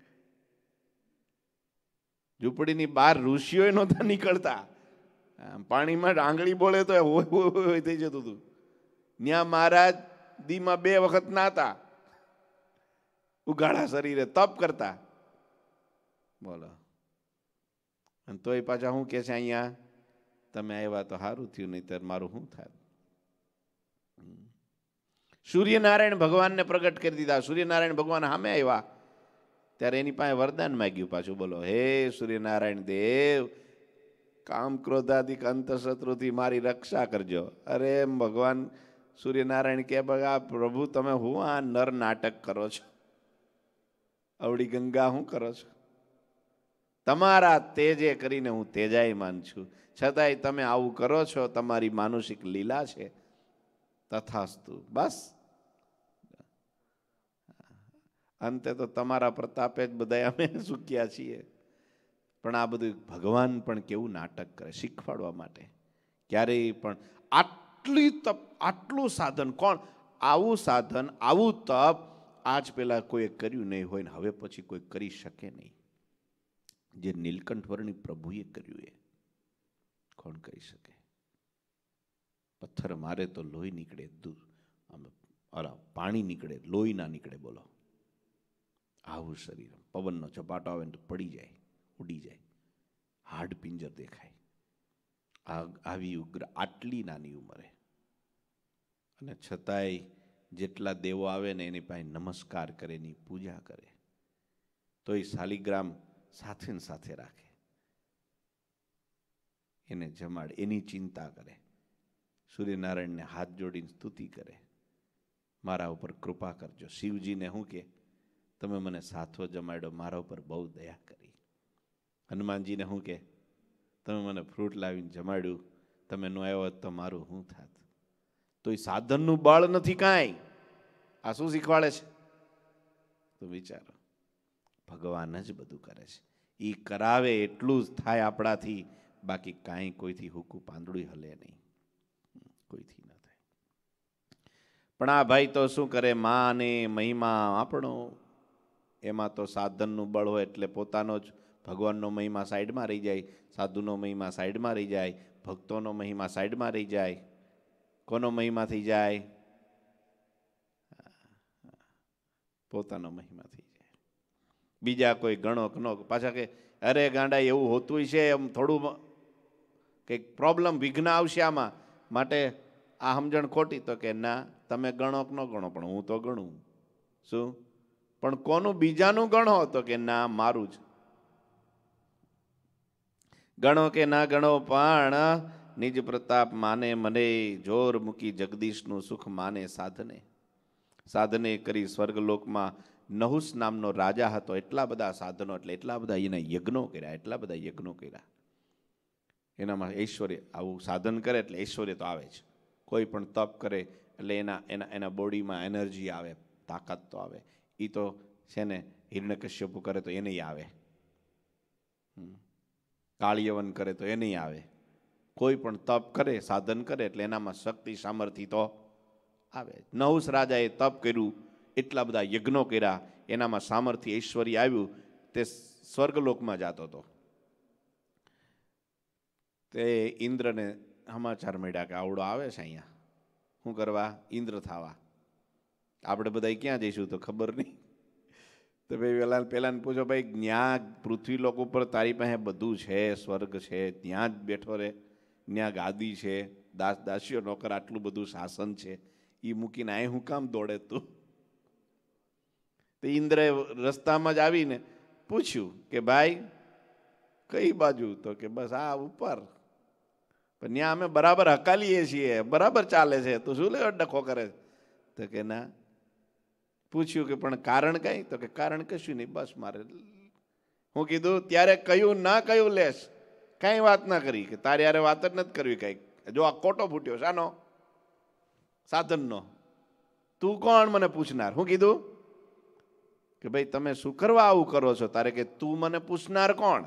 ઝૂંપડીની બહાર ઋષિઓ નહોતા નીકળતા, પાણીમાં આંગળી બોલે તો હોય થઈ જતું હતું. ત્યાં મહારાજ દીમાં બે વખત નાતા, ઉગાડા શરીરે તપ કરતા. બોલો, અને તોય પાછા શું કે છે અહીંયા? તમે આવ્યા તો સારું થયું, નહીતર મારું શું થાય? સૂર્યનારાયણ ભગવાનને પ્રગટ કરી દીધા. સૂર્યનારાયણ ભગવાન સામે આવ્યા ત્યારે એની પાસે વરદાન માગ્યું પાછું. બોલો, હે સૂર્યનારાયણ દેવ, કામ ક્રોધાદિક અંતઃશત્રુથી મારી રક્ષા કરજો. અરે ભગવાન સૂર્યનારાયણ કે બગા પ્રભુ, તમે હું આ નર નાટક કરો છો? અવળી ગંગા શું કરો છો? તમારા તેજે કરીને હું તેજાયમાન છું, છતાંય તમે આવું કરો છો. તમારી માનુષિક લીલા છે. તથાસ્તુ. બસ, અંતે તો તમારા પ્રતાપે જ બધા અમે સુખ્યા છીએ. પણ આ બધું ભગવાન પણ કેવું નાટક કરે શીખવાડવા માટે. ક્યારેય પણ આટલી તપ, આટલું સાધન, કોણ આવું સાધન, આવું તપ આજ પહેલા કોઈએ કર્યું નહીં હોય ને હવે પછી કોઈ કરી શકે નહીં. જે નીલકંઠ વર્ણી પ્રભુએ કર્યું એ કોણ કરી શકે? પથ્થર મારે તો લોહી નીકળે, દૂધ અલા પાણી નીકળે, લોહી ના નીકળે. બોલો, આવું શરીર, પવનનો ઝપાટો આવે ને તો પડી જાય, ઉડી જાય, હાડ પિંજર દેખાય. આવી ઉગ્ર, આટલી નાની ઉંમરે, અને છતાંય જેટલા દેવો આવે ને એની પાસે નમસ્કાર કરે, એની પૂજા કરે, તો એ શાલિગ્રામ સાથે ને સાથે રાખે, એને જમાડે, એની ચિંતા કરે, સૂર્યનારાયણને હાથ જોડીને સ્તુતિ કરે, મારા ઉપર કૃપા કરજો. શિવજીને શું કે તમે મને સાથવો જમાડ્યો, મારા ઉપર બહુ દયા કરી. હનુમાનજીને શું કે તમે મને ફ્રૂટ લાવીને જમાડ્યું, તમે ન આવ્યો તો મારું શું થાત? તો એ સાધનનું બળ નથી કાંઈ. આ શું શીખવાડે છે? તો વિચારો, ભગવાન જ બધું કરે છે. એ કરાવે એટલું જ થાય આપણાથી, બાકી કાંઈ કોઈથી હુકું પાંદડું હલે નહીં, કોઈથી ના થાય. પણ આ ભાઈ તો શું કરે, માં અને મહિમા આપણો, એમાં તો સાધનનું બળ હોય એટલે પોતાનો જ ભગવાનનો મહિમા સાઈડમાં રહી જાય, સાધુનો મહિમા સાઈડમાં રહી જાય, ભક્તોનો મહિમા સાઈડમાં રહી જાય. કોનો મહિમા થઈ જાય? પોતાનો મહિમા થઈ જાય. બીજા કોઈ ગણો ગણો પાછા કે અરે ગાંડા એવું હોતું છે, એમ થોડું કંઈક પ્રોબ્લેમ, વિઘ્ન આવશે આમાં, માટે આ સમજણ ખોટી. તો કે ના, તમે ગણો કે ન ગણો પણ હું તો ગણું. શું? પણ કોનું? બીજાનું ગણો? તો કે ના, મારું જ. ગણો કે ના ગણો પણ નિજ પ્રતાપ માને મને, જોર મૂકી જગદીશનું સુખ માને સાધને. સાધને કરી સ્વર્ગલોકમાં નહુસ નામનો રાજા હતો. એટલા બધા સાધનો, એટલે એટલા બધા એના યજ્ઞો કર્યા, એટલા બધા યજ્ઞો કર્યા. એનામાં ઐશ્વર્ય, આવું સાધન કરે એટલે ઐશ્વર્ય તો આવે જ. કોઈ પણ તપ કરે એટલે એના એના એના બોડીમાં એનર્જી આવે, તાકાત તો આવે. એ તો છે ને, હિરણ્યકશ્યપુ કરે તો એને આવે, કાળિયવન કરે તો એને આવે. કોઈ પણ તપ કરે, સાધન કરે એટલે એનામાં શક્તિ, સામર્થ્ય તો આવે. નહુસ રાજાએ તપ કર્યું, એટલા બધા યજ્ઞો કર્યા, એનામાં સામર્થ્ય, ઐશ્વર્ય આવ્યું, તે સ્વર્ગલોકમાં જતો હતો. તે ઇન્દ્રને સમાચાર મળ્યા કે આવડો આવે છે અહીંયા, શું કરવા? ઇન્દ્ર થવા. આપણે બધા ક્યાં જઈશું તો ખબર નહીં. તો ભાઈ પેલા પેલાને પૂછો, ભાઈ ત્યાં પૃથ્વી લોક ઉપર તારી પાસે બધું છે, સ્વર્ગ છે, ત્યાં જ બેઠો રહે, ત્યાં ગાદી છે, દાસ દાસીઓ નોકર, આટલું બધું શાસન છે, એ મૂકીને અહીં હું કામ દોડે તું? તો ઇન્દ્રએ રસ્તામાં જ આવીને પૂછ્યું કે ભાઈ કઈ બાજુ? તો કે બસ આ ઉપર. પણ ત્યાં અમે બરાબર હકાલીએ છીએ, બરાબર ચાલે છે, તો શું લેવા ડખો કરે? તો કે ના. પૂછ્યું કે પણ કારણ કઈ? તો કે કારણ કશું નહીં, બસ મારે. હું કીધું ત્યારે કયું ના કયું લેશ, કઈ વાત ના કરી, કે તારે યારે વાત જ નથી કરવી કઈ. જો આ કોટો ફૂટ્યો શાનો? સાધનનો. તું કોણ મને પૂછનાર? હું કીધું કે ભાઈ તમે શું કરવા આવું કરો છો? તારે કે તું મને પૂછનાર કોણ?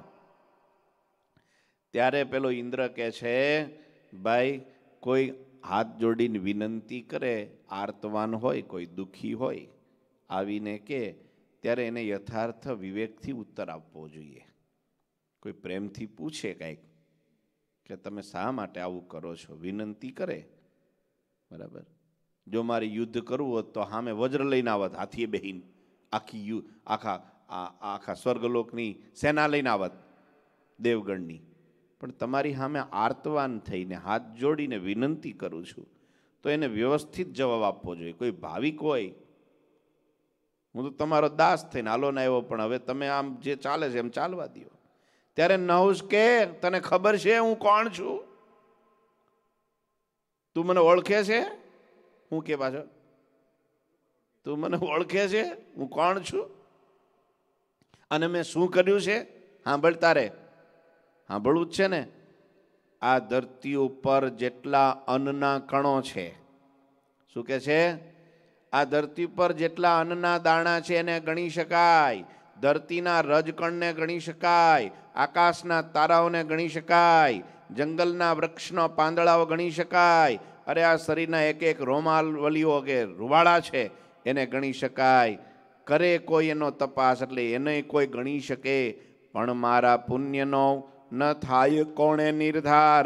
ત્યારે પેલો ઇન્દ્ર કે છે, ભાઈ કોઈ હાથ જોડીને વિનંતી કરે, આર્તવાન હોય, કોઈ દુઃખી હોય, આવીને કે ત્યારે એને યથાર્થ વિવેકથી ઉત્તર આપવો જોઈએ. કોઈ પ્રેમથી પૂછે કંઈક કે તમે શા માટે આવું કરો છો, વિનંતી કરે, બરાબર. જો મારે યુદ્ધ કરવું હોત તો સામે વજ્ર લઈને આવત, હાથીએ બેહીને આખી યુ આખા આખા સ્વર્ગલોકની સેના લઈને આવત દેવગણની. પણ તમારી સામે આર્તવાન થઈને હાથ જોડીને વિનંતી કરું છું, તો એને વ્યવસ્થિત જવાબ આપવો જોઈએ. કોઈ ભાવિક હોય, હું તો તમારો દાસ થઈને હાલો ને આવ્યો, પણ હવે તમે આમ જે ચાલે છે એમ ચાલવા દો. ત્યારે નહુસ કે તને ખબર છે હું કોણ છું? તું મને ઓળખે છે? હું કે પાછો તું મને ઓળખે છે હું કોણ છું અને મેં શું કર્યું છે? સાંભળ, તારે સાંભળવું જ છે ને. આ ધરતી ઉપર જેટલા અન્નના કણો છે, શું કે છે? આ ધરતી પર જેટલા અન્નના દાણા છે એને ગણી શકાય, ધરતીના રજકણને ગણી શકાય, આકાશના તારાઓને ગણી શકાય, જંગલના વૃક્ષનો પાંદડાઓ ગણી શકાય, અરે આ શરીરના એક એક રોમાવલીઓ કે રૂવાડા છે એને ગણી શકાય. કરે કોઈ એનો તપાસ, એટલે એને કોઈ ગણી શકે, પણ મારા પુણ્યનો ન થાય કોણે નિર્ધાર.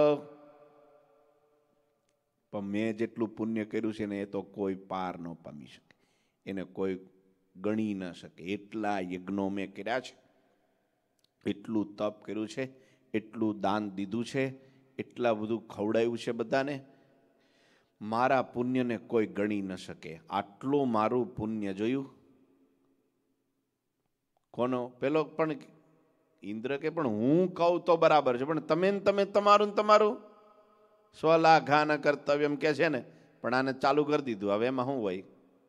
પણ મેં જેટલું પુણ્ય કર્યું છે ને એ તો કોઈ પાર ન પામી શકે, એને કોઈ ગણી ન શકે. એટલા યજ્ઞો મેં કર્યા છે, એટલું તપ કર્યું છે, એટલું દાન દીધું છે, એટલા બધું ખવડાવ્યું છે બધાને, મારા પુણ્યને કોઈ ગણી ન શકે. આટલું મારું પુણ્ય જોયું. કોનો? પેલો પણ ઇન્દ્ર કે પણ હું કહું તો બરાબર છે, પણ તમે તમે તમારું ને તમારું સ્વલાઘા ન કર્તવ્ય એમ કે છે ને, પણ આને ચાલુ કરી દીધું. હવે એમાં શું હોય?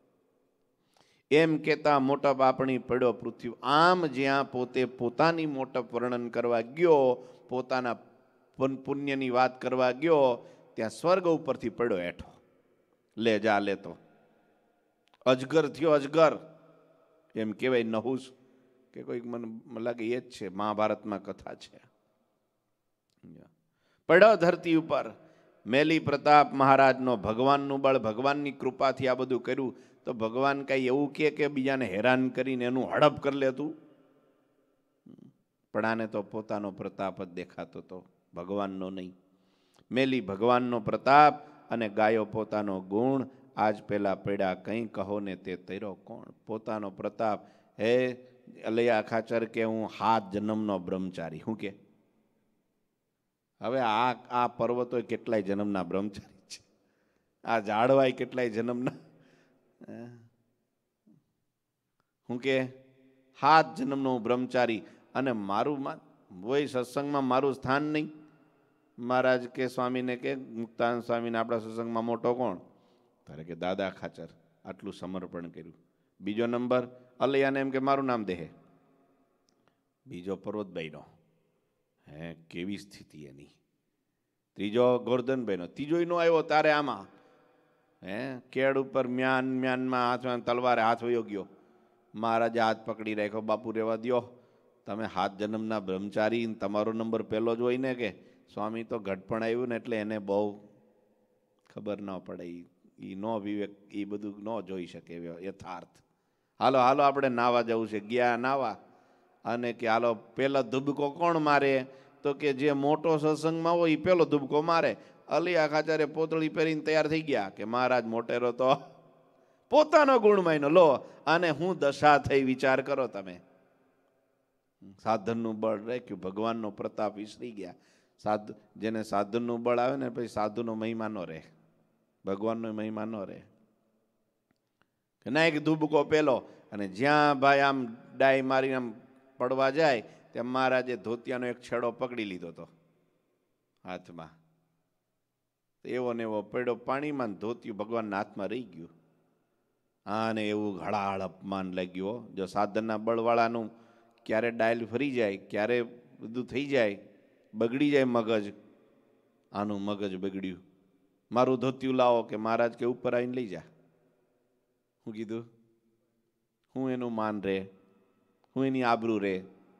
એમ કેતા મોટપ આપણી પડ્યો પૃથ્વી. આમ જ્યાં પોતે પોતાની મોટપ વર્ણન કરવા ગયો, પોતાના પુણ્યની વાત કરવા ગયો, ત્યાં સ્વર્ગ ઉપરથી પડ્યો હેઠો. લે જા લેતો અજગર થયો, અજગર એમ કહેવાય. નહુસ કે કોઈક મને લાગે એ જ છે, મહાભારતમાં કથા છે. પડ્યો ધરતી ઉપર. મેલી પ્રતાપ મહારાજનો ભગવાનનું બળ, ભગવાનની કૃપાથી આ બધું કર્યું. તો ભગવાન કઈ એવું કે કે બીજાને હેરાન કરીને એનું હડપ કરી લેતું? પણ આને તો પોતાનો પ્રતાપ જ દેખાતો હતો, ભગવાનનો નહીં. મેલી ભગવાનનો પ્રતાપ અને ગાયો પોતાનો ગુણ. આજ પેલા પડ્યા કંઈ કહો ને તે તૈરો કોણ? પોતાનો પ્રતાપ. હે અલૈયા ખાચર કે હું હાથ જન્મનો બ્રહ્મચારી. શું કે? હવે આ આ પર્વતો કેટલાય જન્મના બ્રહ્મચારી છે, આ ઝાડવાય કેટલાય જન્મના. હું કે હાથ જન્મનો બ્રહ્મચારી, અને મારું હોય સત્સંગમાં મારું સ્થાન નહીં. મહારાજ કે સ્વામીને કે મુક્તાનંદ સ્વામીને આપણા સત્સંગમાં મોટો કોણ? તારે કે દાદા ખાચર, આટલું સમર્પણ કર્યું. બીજો નંબર અલૈયાને એમ કે મારું નામ દેહે. બીજો પર્વતભાઈનો, હે કેવી સ્થિતિ એની. ત્રીજો ગોરધનભાઈનો. ત્રીજો નો આવ્યો તારે આમાં હે કેળ ઉપર મ્યાન મ્યાનમાં હાથમાં તલવારે હાથ વયો ગયો. મહારાજે હાથ પકડી રાખ્યો, બાપુ રેવા દ્યો, તમે હાથ જન્મના બ્રહ્મચારી, તમારો નંબર પહેલો જ હોય ને. કે સ્વામી તો ઘટપણ આવ્યું ને એટલે એને બહુ ખબર ન પડે, એ નો વિવેક, એ બધું ન જોઈ શકે યથાર્થ. હાલો હાલો આપણે નાવા જવું છે. ગયા નાવા, અને કે હાલો પેલો ધુબકો કોણ મારે? તો કે જે મોટો સત્સંગમાં હોય એ પેલો ધુબકો મારે. અલિયા ખાચરે પોતળી પહેરીને તૈયાર થઈ ગયા કે મહારાજ મોટેરો તો પોતાનો ગુણ માન્યો. લો અને હું દશા થઈ, વિચાર કરો તમે. સાધનનું બળ રાખ્યું, ભગવાનનો પ્રતાપ વિસરી ગયા. સાધુ જેને સાધનનું બળ આવે ને પછી સાધુનો મહિમા ન રહે, ભગવાનનો મહિમા ન રહે. ના એક ધુબકો પેલો અને જ્યાં ભાઈ આમ ડાય મારીને આમ પડવા જાય ત્યાં મહારાજે ધોતિયાનો એક છેડો પકડી લીધો હતો હાથમાં. એવો ને એવો પડ્યો પાણીમાં, ધોતિયું ભગવાનના હાથમાં રહી ગયું. આને એવું હળાહળ અપમાન લાગ્યું. જો સાધનના બળવાળાનું ક્યારે ડાયલ ફરી જાય, ક્યારે બધું થઈ જાય, બગડી જાય મગજ. આનું મગજ બગડ્યું. મારું ધોતિયું લાવો કે મહારાજ કે ઉપર આવીને લઈ જા. હું કીધું હું એનું માન રે, હું એની આબરૂ રે.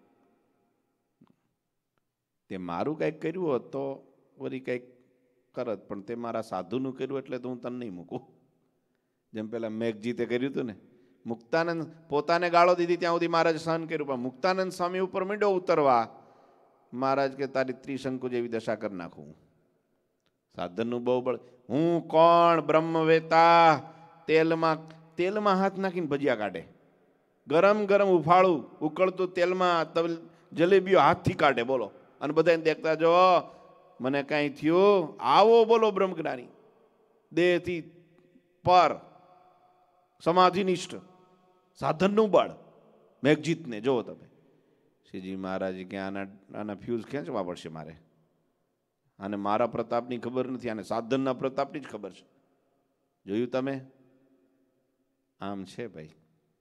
તે મારું કંઈક કર્યું હોત તો વળી કંઈક કરત, પણ તે મારા સાધુનું કર્યું એટલે તો હું તને નહીં મૂકું. જેમ પેલા મેઘજીતે કર્યું હતું ને, મુક્તાનંદ પોતાને ગાળો દીધી ત્યાં સુધી મહારાજ સહન કર્યું, પણ મુક્તાનંદ સ્વામી ઉપર મીંડો ઉતરવા મહારાજ કે તારી ત્રિશંકુ જેવી દશા કરી નાખું. સાધનનું બહુ બળ. હું કોણ બ્રહ્મવેતા, તેલમાં તેલમાં હાથ નાખીને ભજીયા કાઢે, ગરમ ગરમ ઉફાળું ઉકળતું તેલમાં જલેબીઓ હાથથી કાઢે. બોલો, અને બધાને દેખતા જો મને કાંઈ થયું. આવો બોલો બ્રહ્મજ્ઞાની, દેહથી પર, સમાધિનિષ્ઠ, સાધનનું બળ. મેઘજીતને જુઓ તમે. શ્રીજી મહારાજ કે આના આના ફ્યુઝ ખેંચવા પડશે મારે. આને મારા પ્રતાપની ખબર નથી, આને સાધનના પ્રતાપની જ ખબર છે. જોયું તમે? આમ છે ભાઈ.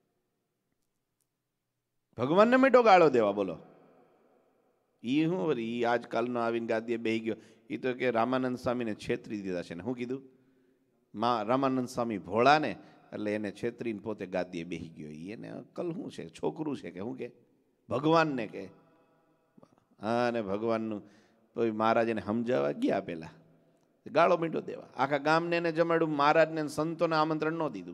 ભગવાનને મેટો ગાળો દેવા. બોલો, એ શું વળી એ આજકાલનો આવીને ગાદીએ બેહી ગયો. એ તો કે રામાનંદ સ્વામીને છેતરી દીધા છે ને. શું કીધું? મા રામાનંદ સ્વામી ભોળા ને એટલે એને છેતરીને પોતે ગાદીએ બેહી ગયો. એને અક્કલ શું છે? છોકરું છે કે શું કે? ભગવાનને કે હા, ને ભગવાનનું તો મહારાજ એને સમજાવવા ગયા પેલા ગાળો મીંડો દેવા. આખા ગામને એને જમાડ્યું, મહારાજને સંતોને આમંત્રણ ન દીધું.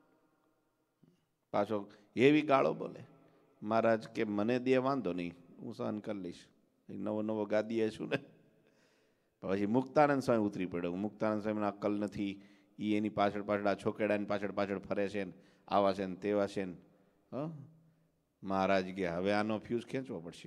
પાછો એવી ગાળો બોલે. મહારાજ કે મને દે વાંધો નહીં, હું સહન કરી લઈશ, નવો નવો ગાદીએ છું ને. પછી મુક્તાનંદ સ્વામી ઉતરી પડ્યો. મુક્તાનંદ સ્વામીને અક્કલ નથી. એ એની પાછળ પાછળ આ છોકરાની પાછળ પાછળ ફરે છે ને, આવા છે ને તેવા છે ને. હ મહારાજ કે હવે આનો ફ્યુઝ ખેંચવો પડશે.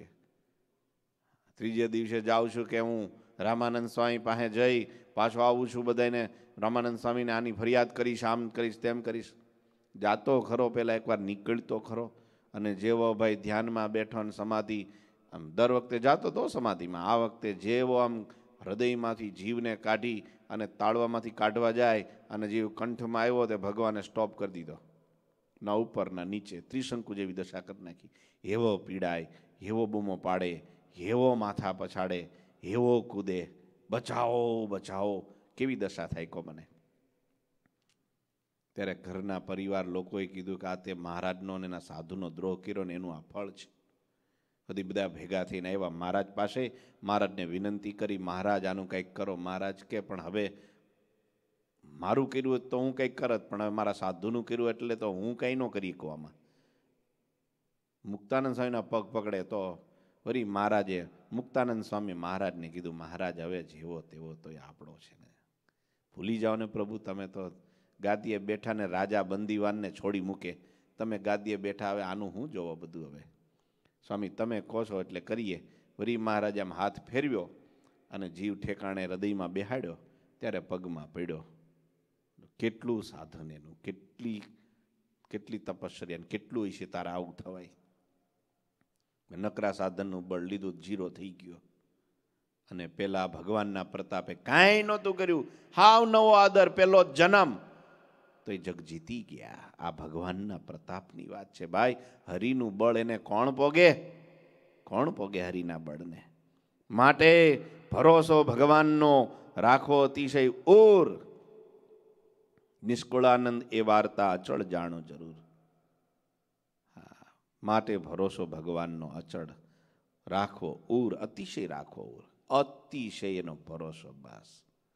ત્રીજે દિવસે જાઉં છું કે હું રામાનંદ સ્વામી પાસે જઈ પાછો આવું છું, બધાને રામાનંદ સ્વામીને આની ફરિયાદ કરીશ, આમ કરીશ, તેમ કરીશ. જાતો ખરો, પહેલાં એકવાર નીકળતો ખરો. અને જેવો ભાઈ ધ્યાનમાં બેઠો ને સમાધિ, આમ દર વખતે જાતો તો સમાધિમાં, આ વખતે જેવો આમ હૃદયમાંથી જીવને કાઢી અને તાળવામાંથી કાઢવા જાય અને જીવ કંઠમાં આવ્યો તે ભગવાને સ્ટોપ કરી દીધો. ના ઉપર ના નીચે, ત્રિશંકુ જેવી દશા કરી નાખી. એવો પીડાય, એવો બૂમો પાડે, એવો માથા પછાડે, એવો કૂદે, બચાવો બચાવો. કેવી દશા થાય કહો મને. ત્યારે ઘરના પરિવાર લોકોએ કીધું કે આ તે મહારાજનો ને એના સાધુનો દ્રોહ કર્યો ને એનું આ ફળ છે. બધી બધા ભેગા થઈને આવ્યા મહારાજ પાસે. મહારાજને વિનંતી કરી, મહારાજ આનું કંઈક કરો. મહારાજ કે પણ હવે મારું કર્યું હોત તો હું કંઈક કરત, પણ હવે મારા સાધુનું કર્યું એટલે તો હું કંઈ ન કરી શકું આમાં. મુક્તાનંદ સ્વામીના પગ પકડે તો વળી મહારાજે મુક્તાનંદ સ્વામી મહારાજને કીધું, મહારાજ હવે જેવો તેવો તો એ આપણો છે ને, ભૂલી જાઓ ને પ્રભુ. તમે તો ગાદીએ બેઠા ને રાજા બંદીવાનને છોડી મૂકે, તમે ગાદીએ બેઠા. હવે આનું હું જોવો બધું. હવે સ્વામી તમે કહો છો એટલે કરીએ. વળી મહારાજ આમ હાથ ફેરવ્યો અને જીવ ઠેકાણે હૃદયમાં બેહાડ્યો ત્યારે પગમાં પડ્યો. કેટલું સાધન એનું, કેટલી કેટલી તપશ્ચર્યા, કેટલું છે તારા આવું થવાય. નકરા સાધનનું બળ લીધું, જીરો થઈ ગયો. અને પેલા ભગવાનના પ્રતાપે કાંઈ નહોતું કર્યું, હાવ નવો આદર, પેલો જન્મ, તો એ જગ જીતી ગયા. આ ભગવાનના પ્રતાપની વાત છે ભાઈ. હરિનું બળ એને કોણ પોગે? કોણ પોગે હરિના બળને? માટે ભરોસો ભગવાનનો રાખો અતિશય ઓર. નિષ્કુળાનંદ એ વાર્તા અચળ જાણો જરૂર. હા, માટે ભરોસો ભગવાનનો અચળ રાખવો ઉર, અતિશય રાખવો ઉર, અતિશય એનો ભરોસો. બસ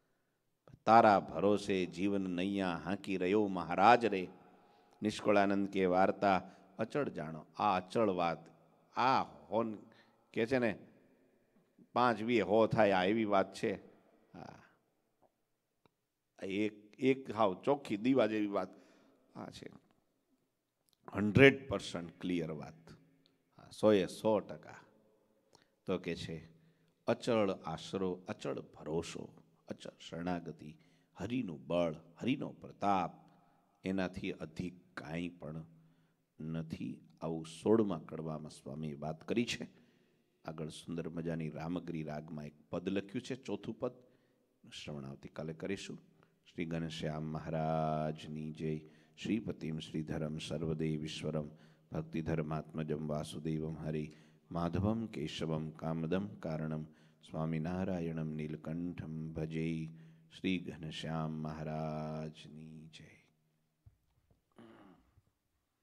તારા ભરોસે જીવન નૈયા હાંકી રહ્યો મહારાજ રે. નિષ્કુળાનંદ કે વાર્તા અચળ જાણો. આ અચળ વાત, આ હોન કે છે ને પાંચ વી હો થાય, આ એવી વાત છે. હા, એક એક હાવ ચોખ્ખી દીવા જેવી વાત. આ છે હંડ્રેડ પર્સન્ટ ક્લિયર વાત, સોએ સો ટકા. તો કે છે અચળ આશરો, અચળ ભરોસો, અચળ શરણાગતિ, હરિનું બળ, હરિનો પ્રતાપ, એનાથી અધિક કાંઈ પણ નથી. આવું સોળમા કડવામાં સ્વામીએ વાત કરી છે. આગળ સુંદર મજાની રામગરી રાગમાં એક પદ લખ્યું છે, ચોથું પદ, શ્રવણ આવતીકાલે કરીશું. શ્રી ઘનશ્યામ મહારાજની જય. શ્રીપતિમ શ્રીધરમ સર્વદેવીશ્વરમ ભક્તિધર્માત્મજમ વાસુદેવમ હરિ માધવમ કેશવમ કામદમ કારણમ સ્વામિનારાયણમ નીલકંઠમ ભજે. શ્રી ઘનશ્યામ મહારાજની